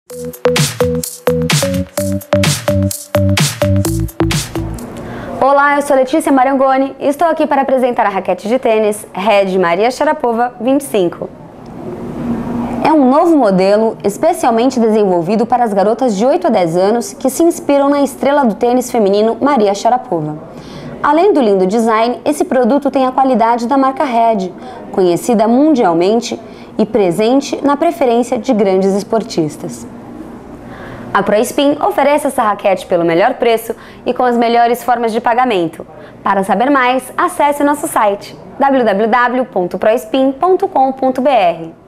Olá, eu sou Letícia Marangoni e estou aqui para apresentar a raquete de tênis Red Maria Sharapova 25. É um novo modelo especialmente desenvolvido para as garotas de 8 a 10 anos que se inspiram na estrela do tênis feminino Maria Sharapova. Além do lindo design, esse produto tem a qualidade da marca Red, conhecida mundialmente e presente na preferência de grandes esportistas. A ProSpin oferece essa raquete pelo melhor preço e com as melhores formas de pagamento. Para saber mais, acesse nosso site www.prospin.com.br.